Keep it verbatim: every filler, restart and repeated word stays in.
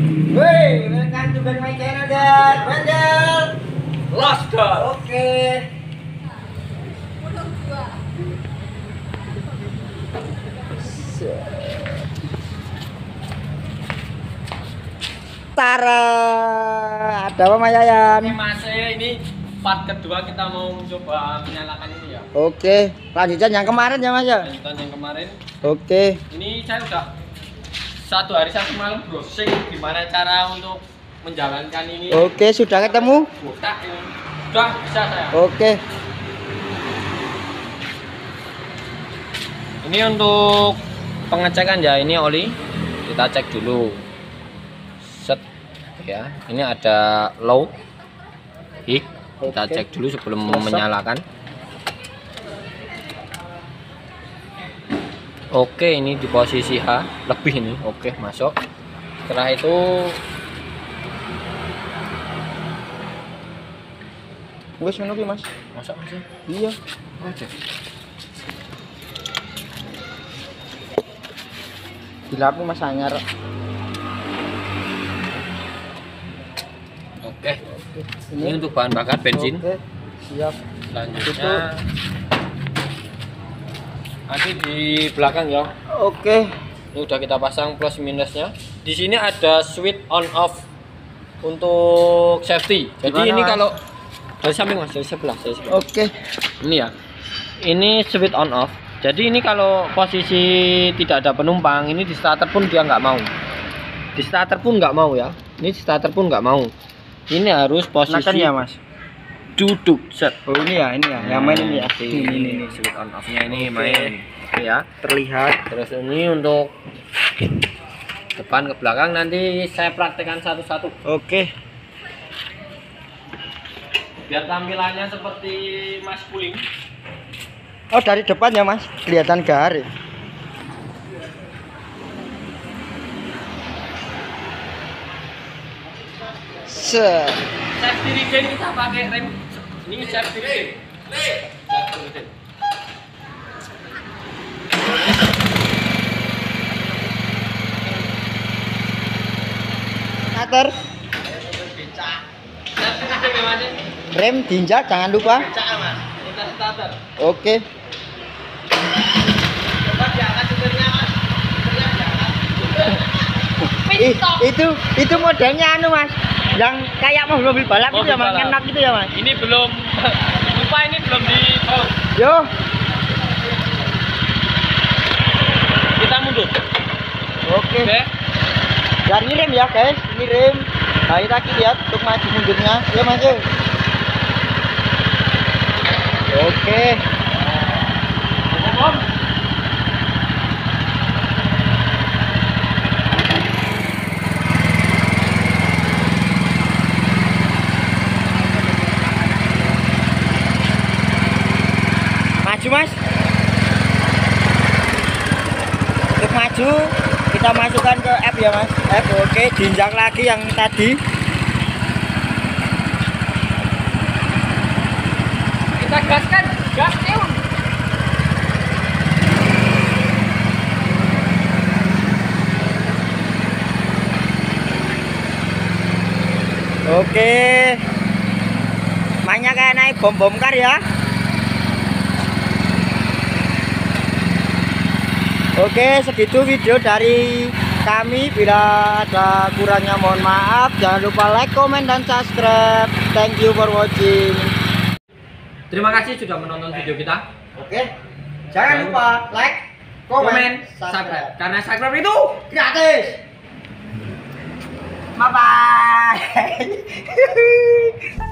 Wey, welcome to back my channel dan Bandel Laskar. Oke. Tara, ada apa Mas Yayan? Ini Mas saya ini part kedua kita mau mencoba menyalakan ini ya. Oke, lanjutan yang kemarin ya Mas ya? Lanjutan yang kemarin. Oke. Ini saya udah satu hari satu malam browsing gimana cara untuk menjalankan ini. Oke, sudah ketemu? Sudah, ini. Sudah bisa saya. Oke. Ini untuk pengecekan ya, ini oli. Kita cek dulu. Set ya. Ini ada low, high. Kita Oke. cek dulu sebelum Selesai. menyalakan. Oke, ini di posisi H lebih ini. Oke, masuk. Setelah itu Wes ngono ki Mas. masuk aja. Iya. Oke. Dilapu Mas anyar. Oke. Ini untuk bahan bakar bensin. Oke. Siap. Selanjutnya nanti di belakang ya. Oke. Ini udah kita pasang plus minusnya. Di sini ada switch on off untuk safety. Jadi Gimana, ini Mas? kalau dari samping Mas, dari sebelah, dari sebelah. Oke. Ini ya. Ini switch on off. Jadi ini kalau posisi tidak ada penumpang, ini di starter pun dia nggak mau. Di starter pun nggak mau ya. Ini di starter pun nggak mau. Ini harus posisi Nakan ya Mas. duduk set. Oh ini ya, ini ya. Yang main ini ya. Ini, Ini ini. ini. switch on off-nya ini Oke. main. Oke ya. Terlihat. Terus ini untuk depan ke belakang nanti saya praktekkan satu-satu Oke. biar tampilannya seperti Mas Puling. Oh dari depan ya Mas, kelihatan garis. Se. Safety regain kita pakai rem. Ini safety regain. Safety regain. Starter, Safety regain ya Mas. rem diinjak jangan lupa. Becak Mas. Kita starter. Oke. Coba diangkat setirnya Mas. Setirnya diangkat. Ih, itu itu modelnya anu Mas, yang kayak mobil balap itu Mobil ya Mas, balap. enak gitu ya Mas. Ini belum lupa ini belum di oh, Yo, kita mundur. oke. Oke. Dan ini rem ya guys, ini rem. Nah kita lihat untuk maju mundurnya, ya Mas. Yo. Oke. Om. Maju Mas. Untuk maju kita masukkan ke F ya Mas. F oke, diinjak lagi yang tadi. Kita gaskan, gas tiun. Oke. Mainnya kayak naik bom-bom kar ya. Oke, segitu video dari kami. Bila ada kurangnya mohon maaf. Jangan lupa like, comment, dan subscribe. Thank you for watching. Terima kasih sudah menonton video kita. Oke, jangan lupa like, comment, Komen, subscribe. subscribe. Karena subscribe itu Gratis. Bye bye.